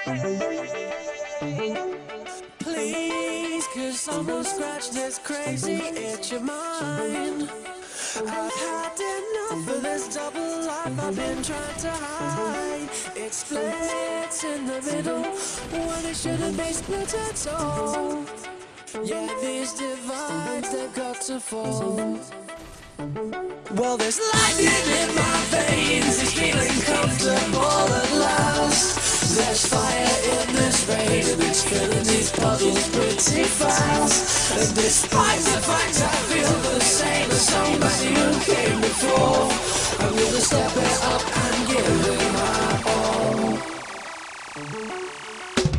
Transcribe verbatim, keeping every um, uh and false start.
Please, could someone scratch this crazy itch of mine? I've had enough of this double life I've been trying to hide. It splits in the middle when it shouldn't be split at all. Yeah, these divides, they've got to fall. Well, there's lightning in my veins, it's feeling comfortable at last. There's fire in this rain and it's filling these puddles pretty fast. And despite the fact I feel the same as somebody who came before, I'm gonna step it up and give it my all.